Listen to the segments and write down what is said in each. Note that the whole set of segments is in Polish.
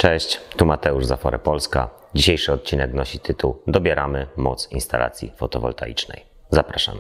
Cześć, tu Mateusz z Afore Polska. Dzisiejszy odcinek nosi tytuł Dobieramy moc instalacji fotowoltaicznej. Zapraszamy.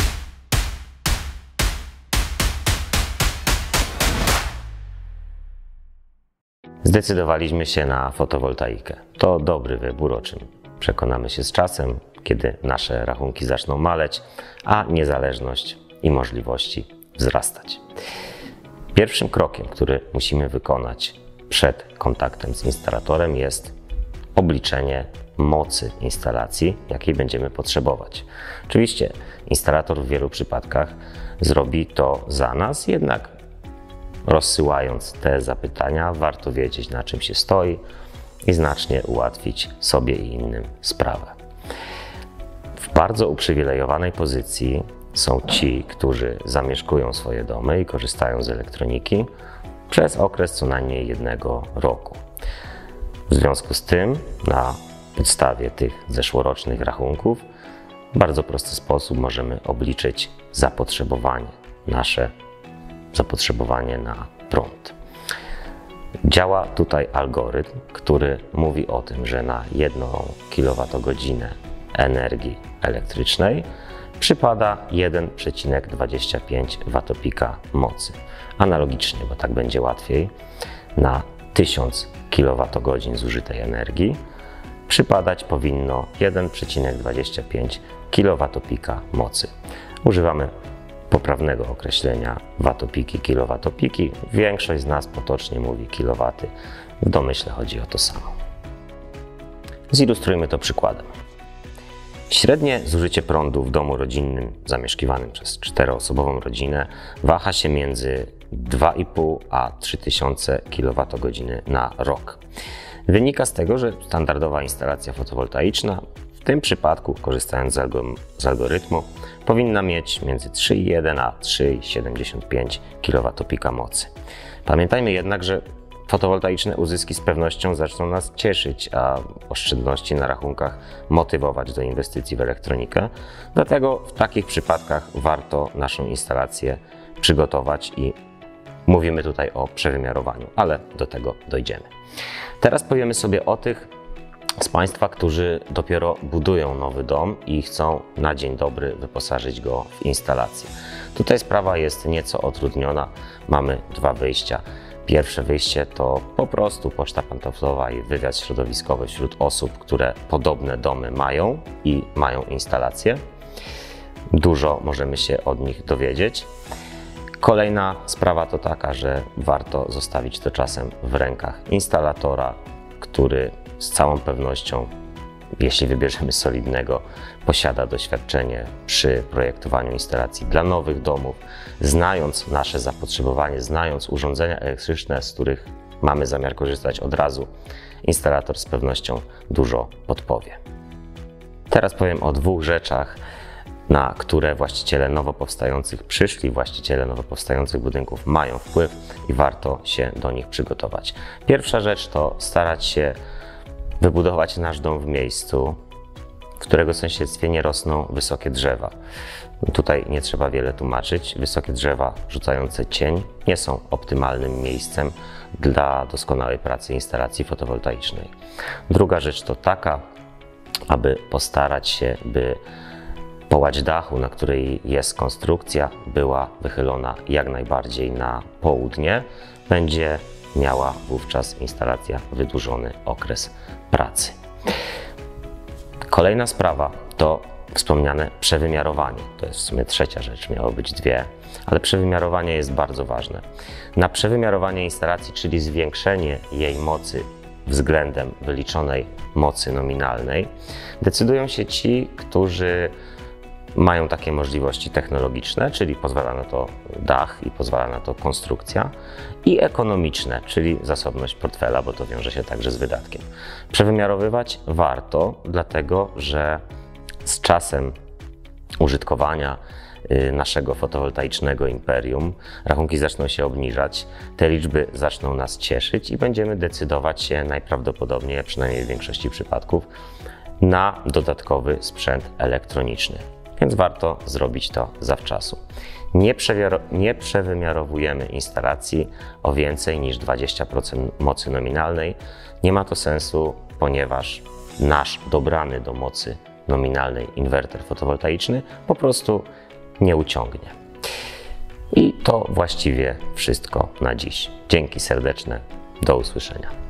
Zdecydowaliśmy się na fotowoltaikę. To dobry wybór, o czym przekonamy się z czasem, kiedy nasze rachunki zaczną maleć, a niezależność i możliwości wzrastać. Pierwszym krokiem, który musimy wykonać przed kontaktem z instalatorem, jest obliczenie mocy instalacji, jakiej będziemy potrzebować. Oczywiście instalator w wielu przypadkach zrobi to za nas, jednak rozsyłając te zapytania, warto wiedzieć, na czym się stoi i znacznie ułatwić sobie i innym sprawę. W bardzo uprzywilejowanej pozycji są ci, którzy zamieszkują swoje domy i korzystają z elektroniki przez okres co najmniej 1 roku. W związku z tym, na podstawie tych zeszłorocznych rachunków, w bardzo prosty sposób możemy obliczyć nasze zapotrzebowanie na prąd. Działa tutaj algorytm, który mówi o tym, że na 1 kWh energii elektrycznej przypada 1,25 Wp mocy. Analogicznie, bo tak będzie łatwiej, na 1000 kWh zużytej energii przypadać powinno 1,25 kWp mocy. Używamy poprawnego określenia watopiki, kilowatopiki. Większość z nas potocznie mówi kilowaty. W domyśle chodzi o to samo. Zilustrujmy to przykładem. Średnie zużycie prądu w domu rodzinnym zamieszkiwanym przez 4-osobową rodzinę waha się między 2,5 a 3000 kWh na rok. Wynika z tego, że standardowa instalacja fotowoltaiczna, w tym przypadku korzystając z algorytmu, powinna mieć między 3,1 a 3,75 kWp mocy. Pamiętajmy jednak, że fotowoltaiczne uzyski z pewnością zaczną nas cieszyć, a oszczędności na rachunkach motywować do inwestycji w elektronikę. Dlatego w takich przypadkach warto naszą instalację przygotować i mówimy tutaj o przewymiarowaniu, ale do tego dojdziemy. Teraz powiemy sobie o tych z Państwa, którzy dopiero budują nowy dom i chcą na dzień dobry wyposażyć go w instalację. Tutaj sprawa jest nieco utrudniona. Mamy 2 wyjścia. Pierwsze wyjście to po prostu poczta pantoflowa i wywiad środowiskowy wśród osób, które podobne domy mają i mają instalację. Dużo możemy się od nich dowiedzieć. Kolejna sprawa to taka, że warto zostawić to czasem w rękach instalatora, który z całą pewnością, jeśli wybierzemy solidnego, posiada doświadczenie przy projektowaniu instalacji dla nowych domów, znając nasze zapotrzebowanie, znając urządzenia elektryczne, z których mamy zamiar korzystać od razu, instalator z pewnością dużo podpowie. Teraz powiem o 2 rzeczach, na które przyszli właściciele nowo powstających budynków mają wpływ i warto się do nich przygotować. Pierwsza rzecz to starać się wybudować nasz dom w miejscu, w którego sąsiedztwie nie rosną wysokie drzewa. Tutaj nie trzeba wiele tłumaczyć. Wysokie drzewa rzucające cień nie są optymalnym miejscem dla doskonałej pracy instalacji fotowoltaicznej. Druga rzecz to taka, aby postarać się, by połać dachu, na której jest konstrukcja, była wychylona jak najbardziej na południe. Będzie miała wówczas instalacja wydłużony okres pracy. Kolejna sprawa to wspomniane przewymiarowanie. To jest w sumie trzecia rzecz, miało być 2, ale przewymiarowanie jest bardzo ważne. Na przewymiarowanie instalacji, czyli zwiększenie jej mocy względem wyliczonej mocy nominalnej, decydują się ci, którzy mają takie możliwości technologiczne, czyli pozwala na to dach i pozwala na to konstrukcja, i ekonomiczne, czyli zasobność portfela, bo to wiąże się także z wydatkiem. Przewymiarowywać warto, dlatego że z czasem użytkowania naszego fotowoltaicznego imperium rachunki zaczną się obniżać, te liczby zaczną nas cieszyć i będziemy decydować się najprawdopodobniej, przynajmniej w większości przypadków, na dodatkowy sprzęt elektroniczny. więc warto zrobić to zawczasu. Nie przewymiarowujemy instalacji o więcej niż 20% mocy nominalnej. Nie ma to sensu, ponieważ nasz dobrany do mocy nominalnej inwerter fotowoltaiczny po prostu nie uciągnie. I to właściwie wszystko na dziś. Dzięki serdeczne, do usłyszenia.